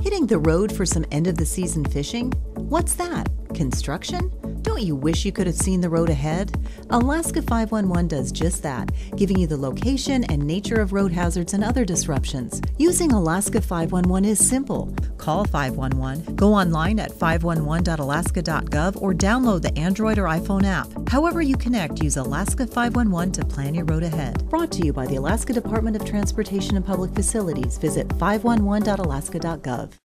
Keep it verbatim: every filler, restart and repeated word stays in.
Hitting the road for some end-of-the-season fishing? What's that? Construction? Don't you wish you could have seen the road ahead? Alaska five one one does just that, giving you the location and nature of road hazards and other disruptions. Using Alaska five one one is simple. Call five one one, go online at five one one dot alaska dot gov, or download the Android or iPhone app. However you connect, use Alaska five one one to plan your road ahead. Brought to you by the Alaska Department of Transportation and Public Facilities. Visit five one one dot alaska dot gov.